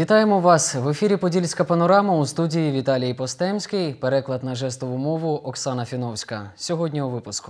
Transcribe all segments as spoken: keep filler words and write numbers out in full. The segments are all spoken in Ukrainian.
Вітаємо вас! В ефірі «Подільська панорама», у студії Віталій Постемський, переклад на жестову мову Оксана Фіновська. Сьогодні у випуску.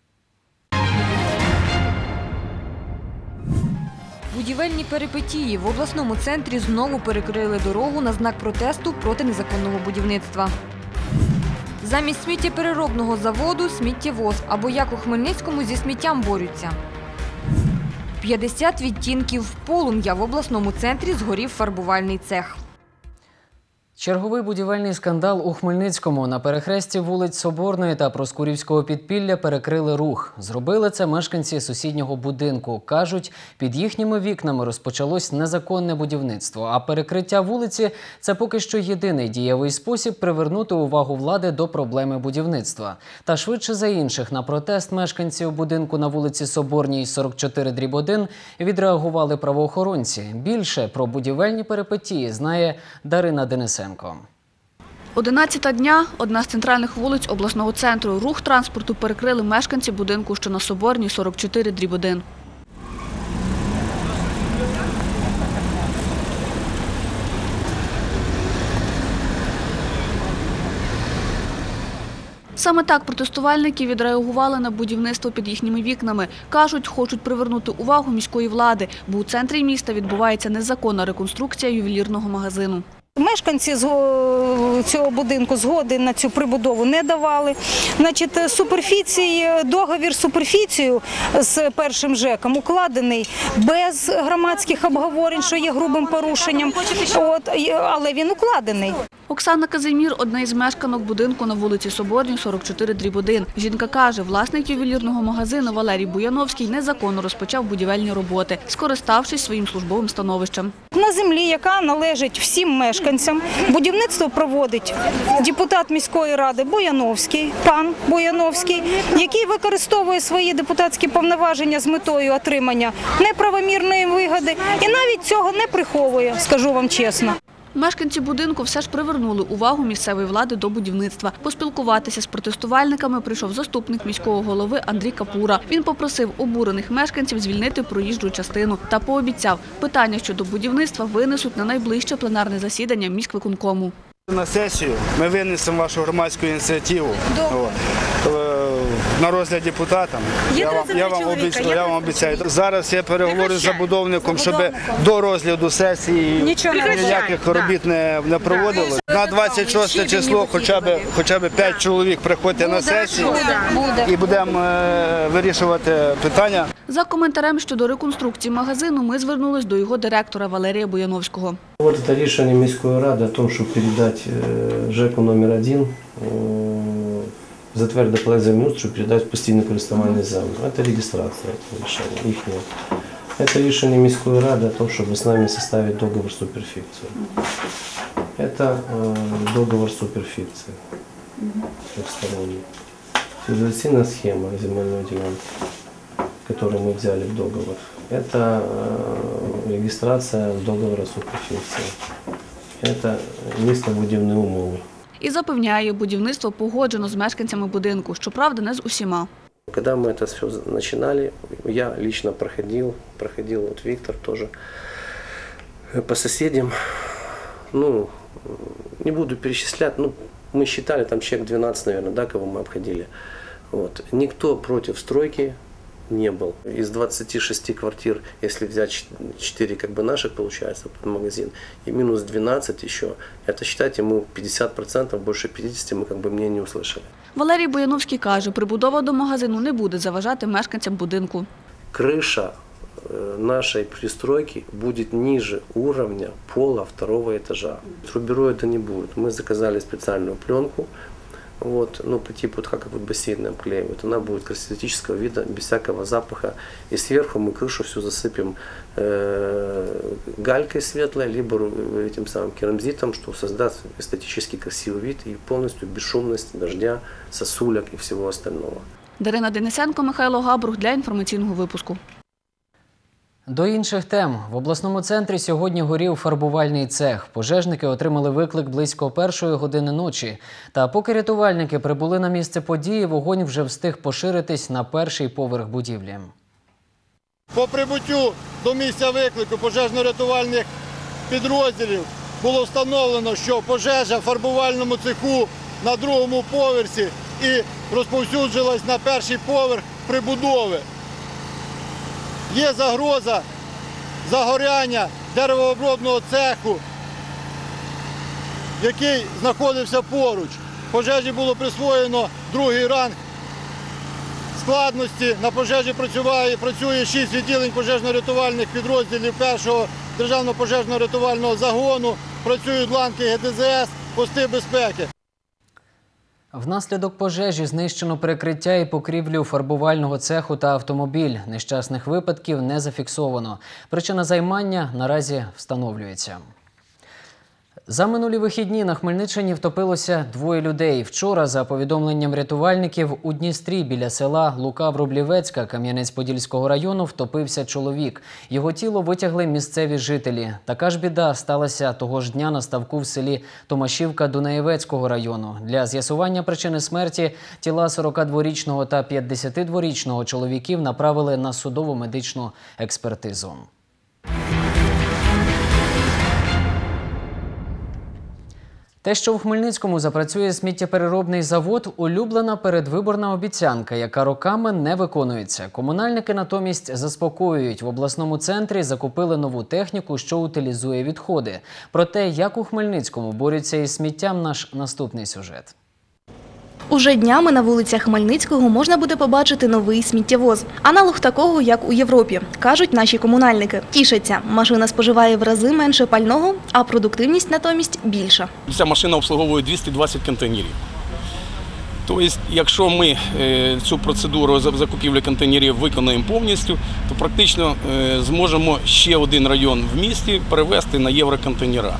Будівельні перипетії. В обласному центрі знову перекрили дорогу на знак протесту проти незаконного будівництва. Замість сміттєпереробного заводу – сміттєвоз. Або як у Хмельницькому зі сміттям борються. п'ятдесят відтінків полум'я. В обласному центрі згорів фарбувальний цех. Черговий будівельний скандал у Хмельницькому. На перехресті вулиць Соборної та Проскурівського підпілля перекрили рух. Зробили це мешканці сусіднього будинку. Кажуть, під їхніми вікнами розпочалось незаконне будівництво. А перекриття вулиці – це поки що єдиний дієвий спосіб привернути увагу влади до проблеми будівництва. Та швидше за інших на протест мешканців будинку на вулиці Соборній, сорок чотири дріб один, відреагували правоохоронці. Більше про будівельні перипетії знає Дарина Денисенко. Одинадцята дня – одна з центральних вулиць обласного центру. Рух транспорту перекрили мешканці будинку, що на Соборній, сорок чотири дріб один. Саме так протестувальники відреагували на будівництво під їхніми вікнами. Кажуть, хочуть привернути увагу міської влади, бо у центрі міста відбувається незаконна реконструкція ювелірного магазину. Мешканці цього будинку згоди на цю прибудову не давали. Значить, суперфіції, договір з суперфіцією з першим ЖЕКом укладений без громадських обговорень, що є грубим порушенням, От, але він укладений. Оксана Казимір – одна із мешканок будинку на вулиці Соборній, сорок чотири дріб один. Жінка каже, власник ювелірного магазину Валерій Буяновський незаконно розпочав будівельні роботи, скориставшись своїм службовим становищем. На землі, яка належить всім мешканцям, будівництво проводить депутат міської ради Буяновський, пан Буяновський, який використовує свої депутатські повноваження з метою отримання неправомірної вигоди і навіть цього не приховує, скажу вам чесно. Мешканці будинку все ж привернули увагу місцевої влади до будівництва. Поспілкуватися з протестувальниками прийшов заступник міського голови Андрій Капура. Він попросив обурених мешканців звільнити проїжджу частину та пообіцяв, питання щодо будівництва винесуть на найближче пленарне засідання міськвиконкому. На сесію ми винесемо вашу громадську ініціативу на розгляд депутатам. Я вам, я, вам обіцяю, я вам обіцяю. Зараз я переговорю з забудовником, щоб до розгляду сесії ніяких робіт не, не проводилось. На двадцять шосте число хоча б, хоча б п'ять чоловік приходьте на сесію і будемо вирішувати питання. За коментарем щодо реконструкції магазину ми звернулись до його директора Валерія Буяновського. Вот это решение міської ради о том, щоб передати ЖЕКу номер один, затвердити проект землеустрою, щоб передати в постійне користування землю. Це реєстрація рішення їхнього. Це рішення міської ради о том, щоб з нами составити договор суперфіцію. Це договор суперфіції трехсторонний. Цивилизационная схема земельной ділянки, которую мы взяли в договор. Это регистрация договора суперфіції. Це містобудівні умови. І запевняє, будівництво погоджено з мешканцями будинку, щоправда, не з усіма. Когда мы это все начинали, я лично проходил, проходил вот Виктор тоже по соседям. Ну, не буду перечислять, ну, мы считали, там человек двенадцать, наверное, да, кого мы обходили. Вот. Никто против стройки не был. Из двадцати шести квартир, если взять четыре как бы наших, получается, под магазин, и минус двенадцать еще, это, считайте, мы пятьдесят процентов, больше пятидесяти мы как бы мне не услышали. Валерій Буяновський каже, прибудова до магазину не буде заважати мешканцям будинку. Крыша нашей пристройки будет ниже уровня пола второго этажа. Рубероида не будет. Мы заказали специальную пленку, вот, ну, по типу, как вот бассейн обклеивают. Она будет красотического вида, без всякого запаха. И сверху мы крышу всю засыпем э, галькой светлой, либо этим самым керамзитом, что создаст эстетически красивый вид и полностью бесшумность дождя, сосулек и всего остального. Дарина Денисенко, Михайло Габрух для інформаційного випуску. До інших тем. В обласному центрі сьогодні горів фарбувальний цех. Пожежники отримали виклик близько першої години ночі. Та поки рятувальники прибули на місце події, вогонь вже встиг поширитись на перший поверх будівлі. По прибуттю до місця виклику пожежно-рятувальних підрозділів було встановлено, що пожежа в фарбувальному цеху на другому поверсі і розповсюджилась на перший поверх прибудови. Є загроза загоряння деревообробного цеху, який знаходився поруч. Пожежі було присвоєно другий ранг складності. На пожежі працює, працює шість відділень пожежно-рятувальних підрозділів першого державного пожежно-рятувального загону, працюють ланки ге де зет ес, пости безпеки. Внаслідок пожежі знищено перекриття і покрівлю фарбувального цеху та автомобіль. Нещасних випадків не зафіксовано. Причина займання наразі встановлюється. За минулі вихідні на Хмельниччині втопилося двоє людей. Вчора, за повідомленням рятувальників, у Дністрі біля села Лука-Врублівецька Кам'янець-Подільського району втопився чоловік. Його тіло витягли місцеві жителі. Така ж біда сталася того ж дня на ставку в селі Томашівка Дунаєвецького району. Для з'ясування причини смерті тіла сорокадворічного та п'ятдесятидворічного чоловіків направили на судово-медичну експертизу. Те, що у Хмельницькому запрацює сміттєпереробний завод – улюблена передвиборна обіцянка, яка роками не виконується. Комунальники натомість заспокоюють. В обласному центрі закупили нову техніку, що утилізує відходи. Про те, як у Хмельницькому борються із сміттям, наш наступний сюжет. Уже днями на вулицях Хмельницького можна буде побачити новий сміттєвоз. Аналог такого, як у Європі, кажуть наші комунальники. Тішаться, машина споживає в рази менше пального, а продуктивність натомість більша. Ця машина обслуговує двісті двадцять контейнерів. Тобто, якщо ми цю процедуру закупівлі контейнерів виконуємо повністю, то практично зможемо ще один район в місті перевести на євроконтейнера.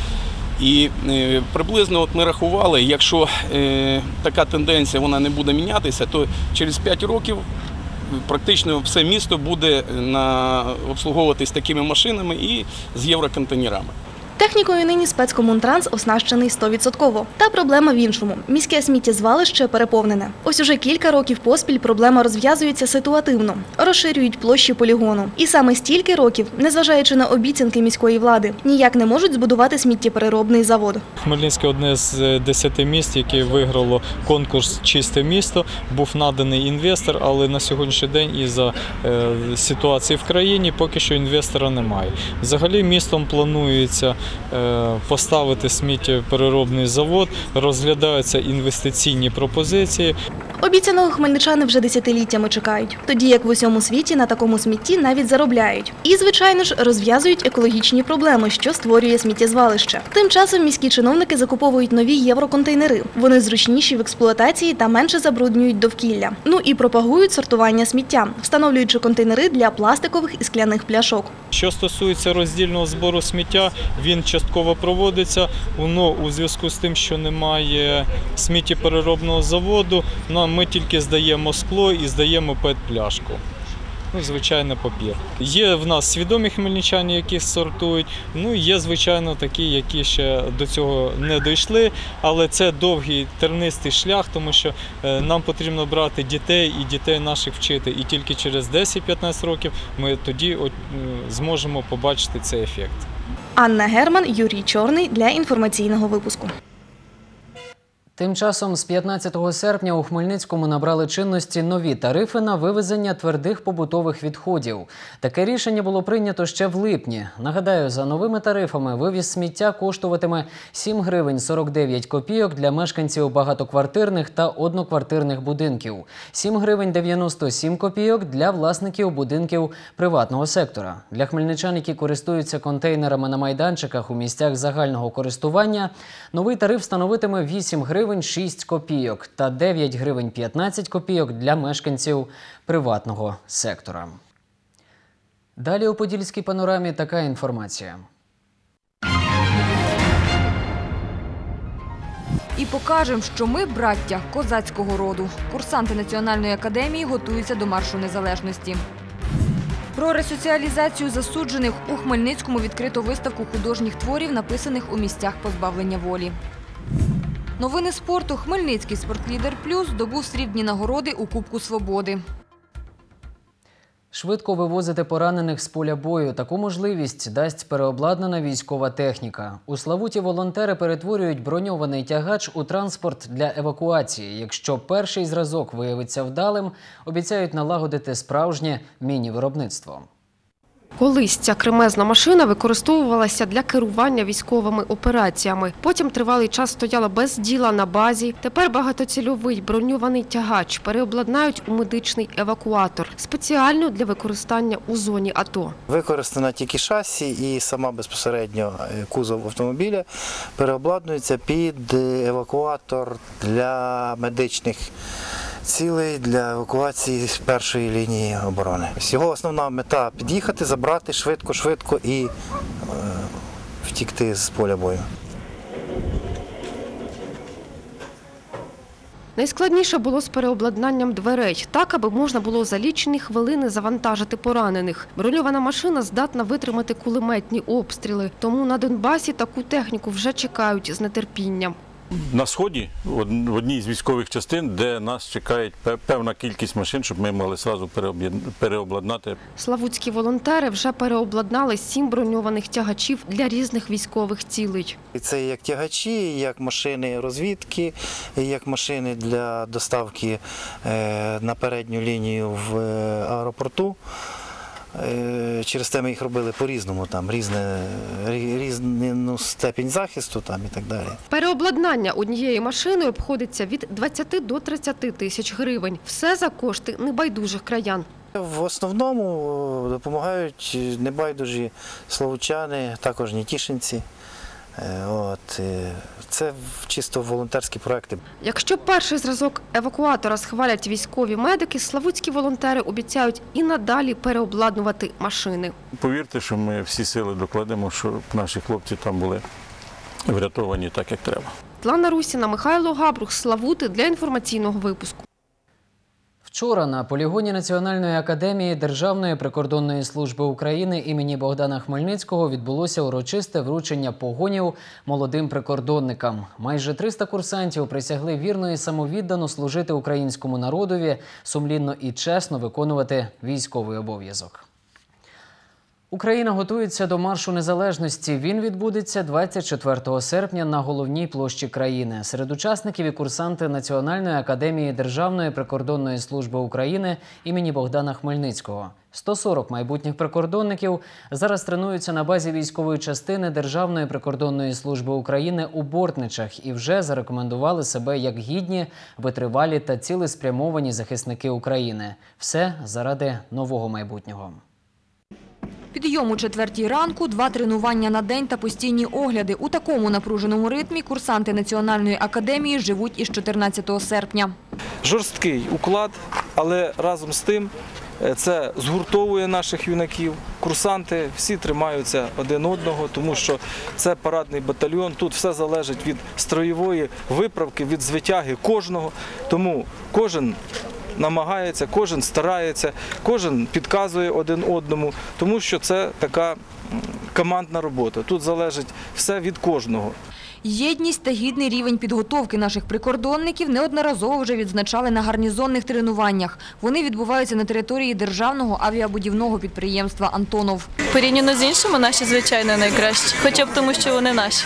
І е, приблизно от ми рахували, якщо е, така тенденція вона не буде мінятися, то через п'ять років практично все місто буде на, обслуговуватись такими машинами і з євроконтейнерами. Технікою нині спецкомунтранс оснащений сто відсотків. Та проблема в іншому. Міське сміттєзвалище переповнене. Ось уже кілька років поспіль проблема розв'язується ситуативно. Розширюють площі полігону. І саме стільки років, незважаючи на обіцянки міської влади, ніяк не можуть збудувати сміттєпереробний завод. Хмельницьке – одне з десяти міст, яке виграло конкурс «Чисте місто». Був наданий інвестор, але на сьогоднішній день із-за е, ситуації в країні поки що інвестора немає. Взагалі містом планується поставити сміттєпереробний завод, розглядаються інвестиційні пропозиції. Обіцяного хмельничани вже десятиліттями чекають. Тоді як в усьому світі на такому смітті навіть заробляють. І, звичайно ж, розв'язують екологічні проблеми, що створює сміттєзвалище. Тим часом міські чиновники закуповують нові євроконтейнери. Вони зручніші в експлуатації та менше забруднюють довкілля. Ну і пропагують сортування сміття, встановлюючи контейнери для пластикових і скляних пляшок. Що стосується роздільного збору сміття, він частково проводиться, воно у зв'язку з тим, що немає сміттєпереробного заводу, ми тільки здаємо скло і здаємо пет-пляшку. Ну, звичайно, папір. Є в нас свідомі хмельничани, які сортують, ну є, звичайно, такі, які ще до цього не дійшли, але це довгий тернистий шлях, тому що нам потрібно брати дітей і дітей наших вчити, і тільки через десять-п'ятнадцять років ми тоді зможемо побачити цей ефект. Анна Герман, Юрій Чорний для інформаційного випуску. Тим часом з п'ятнадцятого серпня у Хмельницькому набрали чинності нові тарифи на вивезення твердих побутових відходів. Таке рішення було прийнято ще в липні. Нагадаю, за новими тарифами вивіз сміття коштуватиме сім гривень сорок дев'ять копійок для мешканців багатоквартирних та одноквартирних будинків, сім гривень дев'яносто сім копійок для власників будинків приватного сектора. Для хмельничан, які користуються контейнерами на майданчиках у місцях загального користування, новий тариф становитиме вісім гривень шість копійок та дев'ять гривень п'ятнадцять копійок для мешканців приватного сектора. Далі у Подільській панорамі така інформація. І покажемо, що ми – браття козацького роду. Курсанти Національної академії готуються до Маршу Незалежності. Про ресоціалізацію засуджених у Хмельницькому відкрито виставку художніх творів, написаних у місцях позбавлення волі. Новини спорту. Хмельницький «Спортлідер Плюс» здобув срібні нагороди у Кубку Свободи. Швидко вивозити поранених з поля бою. Таку можливість дасть переобладнана військова техніка. У Славуті волонтери перетворюють броньований тягач у транспорт для евакуації. Якщо перший зразок виявиться вдалим, обіцяють налагодити справжнє міні-виробництво. Колись ця кремезна машина використовувалася для керування військовими операціями. Потім тривалий час стояла без діла на базі. Тепер багатоцільовий броньований тягач переобладнають у медичний евакуатор, спеціально для використання у зоні АТО. Використана тільки шасі і сама безпосередньо кузов автомобіля переобладнується під евакуатор для медичних цілей, для евакуації з першої лінії оборони. Його основна мета – під'їхати, забрати швидко-швидко і е, втікти з поля бою. Найскладніше було з переобладнанням дверей, так, аби можна було за лічені хвилини завантажити поранених. Броньована машина здатна витримати кулеметні обстріли, тому на Донбасі таку техніку вже чекають з нетерпінням. На Сході, в одній з військових частин, де нас чекає певна кількість машин, щоб ми могли одразу переобладнати. Славутські волонтери вже переобладнали сім броньованих тягачів для різних військових цілей. Це як тягачі, як машини розвідки, як машини для доставки на передню лінію в аеропорту. Через те ми їх робили по-різному, там різне, різну степінь захисту там, і так далі. Переобладнання однієї машини обходиться від двадцяти до тридцяти тисяч гривень. Все за кошти небайдужих краян. В основному допомагають небайдужі славутчани, також нетішинці. От, це чисто волонтерські проекти. Якщо перший зразок евакуатора схвалять військові медики, славутські волонтери обіцяють і надалі переобладнувати машини. Повірте, що ми всі сили докладемо, щоб наші хлопці там були врятовані так, як треба. Світлана Русіна, Михайло Габрух, Славути для інформаційного випуску. Вчора на полігоні Національної академії Державної прикордонної служби України імені Богдана Хмельницького відбулося урочисте вручення погонів молодим прикордонникам. Майже триста курсантів присягли вірно і самовіддано служити українському народові, сумлінно і чесно виконувати військовий обов'язок. Україна готується до Маршу незалежності. Він відбудеться двадцять четвертого серпня на головній площі країни. Серед учасників і курсанти Національної академії Державної прикордонної служби України імені Богдана Хмельницького. сто сорок майбутніх прикордонників зараз тренуються на базі військової частини Державної прикордонної служби України у Бортничах і вже зарекомендували себе як гідні, витривалі та цілеспрямовані захисники України. Все заради нового майбутнього. Підйом у четвертій ранку, два тренування на день та постійні огляди. У такому напруженому ритмі курсанти Національної академії живуть із чотирнадцятого серпня. Жорсткий уклад, але разом з тим це згуртовує наших юнаків. Курсанти всі тримаються один одного, тому що це парадний батальйон. Тут все залежить від строєвої виправки, від звитяги кожного. Тому кожен намагається, кожен старається, кожен підказує один одному, тому що це така командна робота. Тут залежить все від кожного. Єдність та гідний рівень підготовки наших прикордонників неодноразово вже відзначали на гарнізонних тренуваннях. Вони відбуваються на території державного авіабудівного підприємства «Антонов». Порівняно з іншими наші, звичайно, найкращі, хоча б тому, що вони наші.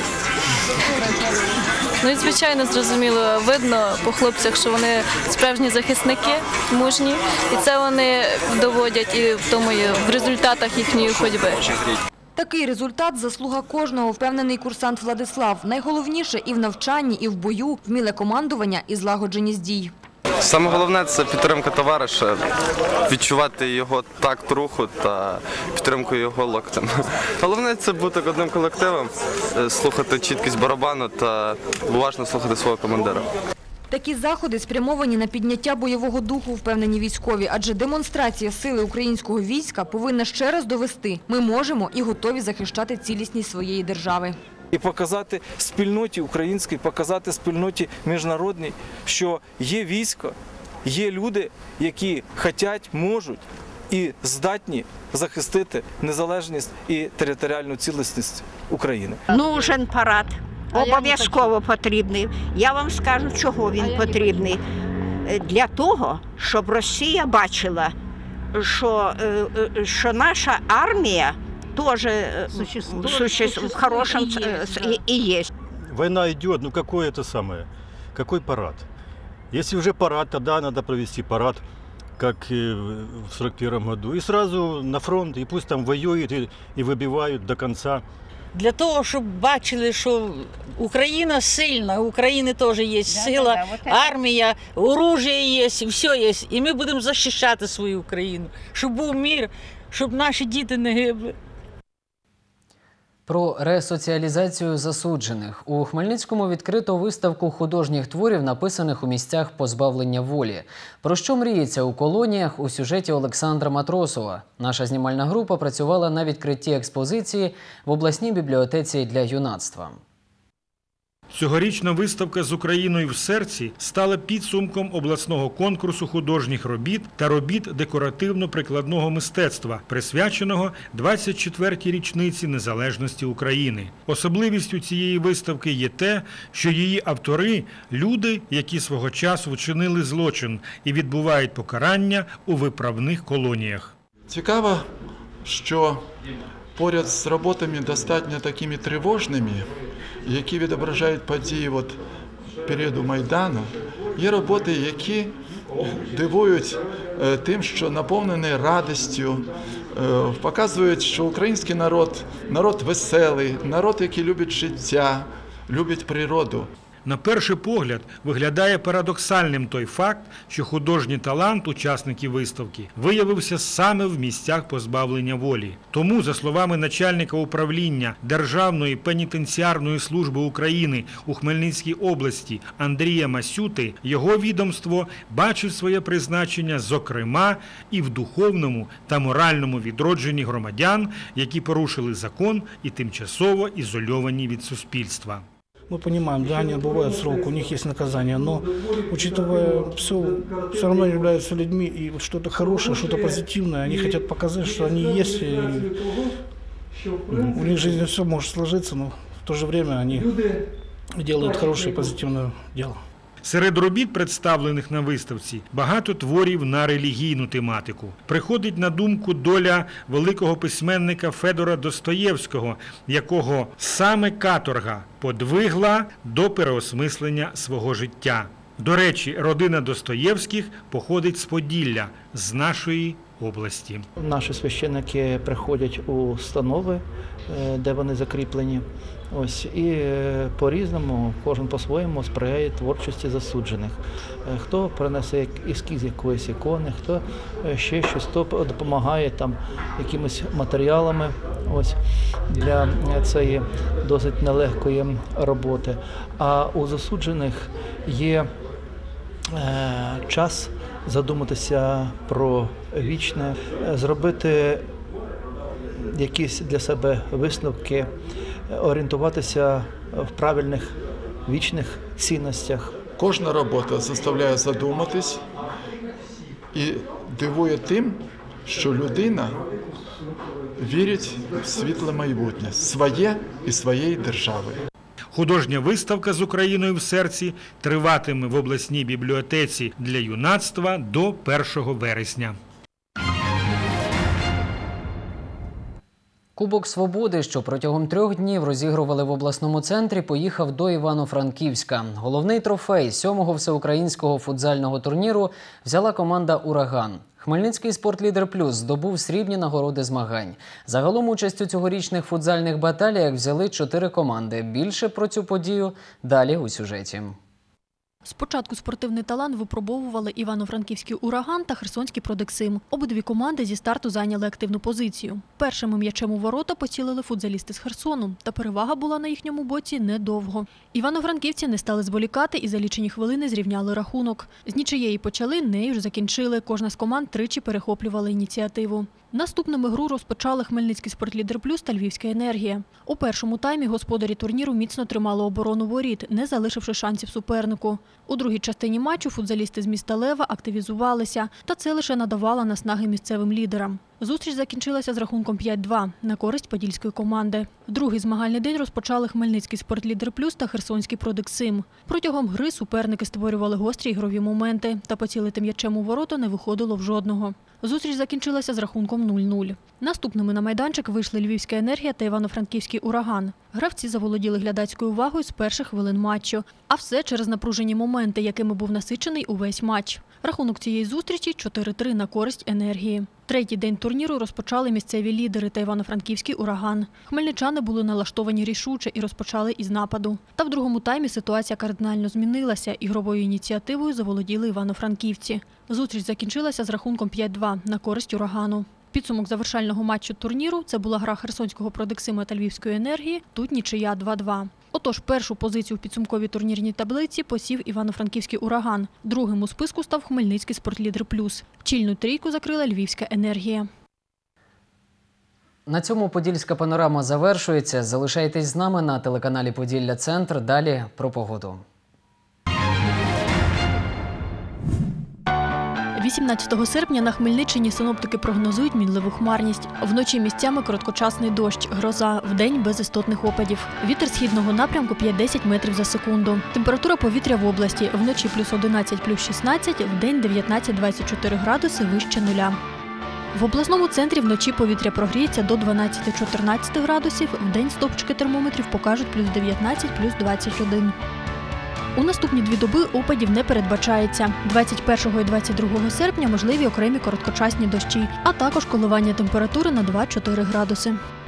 Ну і, звичайно, зрозуміло, видно по хлопцях, що вони справжні захисники, мужні. І це вони доводять і в тому, і в результатах їхньої ходьби. Такий результат – заслуга кожного, впевнений курсант Владислав. Найголовніше і в навчанні, і в бою – вміле командування і злагодженість дій. Саме головне – це підтримка товариша, відчувати його такт руху та підтримку його локтем. Головне – це бути одним колективом, слухати чіткість барабану та уважно слухати свого командира. Такі заходи спрямовані на підняття бойового духу, впевнені військові, адже демонстрація сили українського війська повинна ще раз довести – ми можемо і готові захищати цілісність своєї держави. І показати спільноті українській, показати спільноті міжнародній, що є військо, є люди, які хочуть, можуть і здатні захистити незалежність і територіальну цілісність України. Нужен парад, обов'язково потрібний. Я вам скажу, чого він потрібний. Для того, щоб Росія бачила що, е, е, що наша армія теж е, существует, в хорошем е, і, і є. Война идет, ну какой это самое, какой парад? Если уже парад, тогда надо провести парад, как и в сорок первом году, и сразу на фронт, и пусть там воюют и, и выбивают до конца. Для того, щоб бачили, що Україна сильна, у України теж є сила, армія, оружие є, все є. І ми будемо захищати свою Україну, щоб був мир, щоб наші діти не гибли. Про ресоціалізацію засуджених. У Хмельницькому відкрито виставку художніх творів, написаних у місцях позбавлення волі. Про що мріється у колоніях у сюжеті Олександра Матросова. Наша знімальна група працювала на відкритті експозиції в обласній бібліотеці для юнацтва. Цьогорічна виставка «З Україною в серці» стала підсумком обласного конкурсу художніх робіт та робіт декоративно-прикладного мистецтва, присвяченого двадцять четвертій річниці незалежності України. Особливістю цієї виставки є те, що її автори – люди, які свого часу вчинили злочин і відбувають покарання у виправних колоніях. Цікаво, що поряд з роботами достатньо такими тривожними, які відображають події от періоду Майдану, є роботи, які дивують тим, що наповнені радістю, показують, що український народ – народ веселий, народ, який любить життя, любить природу. На перший погляд виглядає парадоксальним той факт, що художній талант учасників виставки виявився саме в місцях позбавлення волі. Тому, за словами начальника управління Державної пенітенціарної служби України у Хмельницькій області Андрія Масюти, його відомство бачить своє призначення, зокрема, і в духовному та моральному відродженні громадян, які порушили закон і тимчасово ізольовані від суспільства. Мы понимаем, да, они отбывают срок, у них есть наказание, но, учитывая все, все равно являются людьми, и вот что-то хорошее, что-то позитивное, они хотят показать, что они есть, и у них в жизни все может сложиться, но в то же время они делают хорошее и позитивное дело. Серед робіт, представлених на виставці, багато творів на релігійну тематику. Приходить на думку доля великого письменника Федора Достоєвського, якого саме каторга подвигла до переосмислення свого життя. До речі, родина Достоєвських походить з Поділля, з нашої області. Наші священники приходять у установи, де вони закріплені. Ось, і по-різному, кожен по-своєму сприяє творчості засуджених. Хто принесе ескіз якоїсь ікони, хто ще щось, хто допомагає там якимись матеріалами ось, для цієї досить нелегкої роботи. А у засуджених є е, час задуматися про вічне, зробити якісь для себе висновки, орієнтуватися в правильних вічних цінностях. Кожна робота заставляє задуматись і дивує тим, що людина вірить в світле майбутнє, своє і своєї держави. Художня виставка «З Україною в серці» триватиме в обласній бібліотеці для юнацтва до першого вересня. Кубок Свободи, що протягом трьох днів розігрували в обласному центрі, поїхав до Івано-Франківська. Головний трофей сьомого всеукраїнського футзального турніру взяла команда «Ураган». Хмельницький «Спортлідер Плюс» здобув срібні нагороди змагань. Загалом участь у цьогорічних футзальних баталіях взяли чотири команди. Більше про цю подію далі у сюжеті. Спочатку спортивний талант випробовували Івано-Франківський «Ураган» та Херсонський «Продексим». Обидві команди зі старту зайняли активну позицію. Першими м'ячем у ворота поцілили футзалісти з Херсону, та перевага була на їхньому боці недовго. Івано-франківці не стали зволікати і за лічені хвилини зрівняли рахунок. З нічиєї почали, нею ж закінчили. Кожна з команд тричі перехоплювала ініціативу. Наступними гру розпочали Хмельницький «Спортлідер Плюс» та Львівська «Енергія». У першому таймі господарі турніру міцно тримали оборону воріт, не залишивши шансів супернику. У другій частині матчу футзалісти з міста Лева активізувалися, та це лише надавало наснаги місцевим лідерам. Зустріч закінчилася з рахунком п'ять-два на користь подільської команди. Другий змагальний день розпочали Хмельницький «Спортлідер Плюс» та Херсонський «Продексим». Протягом гри суперники створювали гострі ігрові моменти, та поцілити м'ячем у ворота не виходило в жодного. Зустріч закінчилася з рахунком нуль-нуль. Наступними на майданчик вийшли Львівська енергія та Івано-Франківський ураган. Гравці заволоділи глядацькою увагою з перших хвилин матчу. А все через напружені моменти, якими був насичений увесь матч. Рахунок цієї зустрічі – чотири-три на користь енергії. Третій день турніру розпочали місцеві лідери та Івано-Франківський ураган. Хмельничани були налаштовані рішуче і розпочали із нападу. Та в другому таймі ситуація кардинально змінилася. Ігровою ініціативою заволоділи івано-франківці. Зустріч закінчилася з рахунком п'ять-два на користь урагану. Підсумок завершального матчу турніру – це була гра Херсонського «Продексима» та Львівської енергії, тут нічия два-два. Отож, першу позицію в підсумковій турнірній таблиці посів Івано-Франківський ураган. Другим у списку став Хмельницький «Спортлідер Плюс». Чільну трійку закрила Львівська енергія. На цьому подільська панорама завершується. Залишайтесь з нами на телеканалі «Поділля Центр». Далі про погоду. вісімнадцятого серпня на Хмельниччині синоптики прогнозують мінливу хмарність. Вночі місцями короткочасний дощ, гроза, вдень без істотних опадів. Вітер східного напрямку п'ять-десять метрів за секунду. Температура повітря в області вночі плюс одинадцять, плюс шістнадцять, вдень дев'ятнадцять-двадцять чотири градуси вище нуля. В обласному центрі вночі повітря прогріється до дванадцяти-чотирнадцяти градусів, вдень стовпчики термометрів покажуть плюс дев'ятнадцять, плюс двадцять один. У наступні дві доби опадів не передбачається. двадцять першого і двадцять другого серпня можливі окремі короткочасні дощі, а також коливання температури на два-чотири градуси.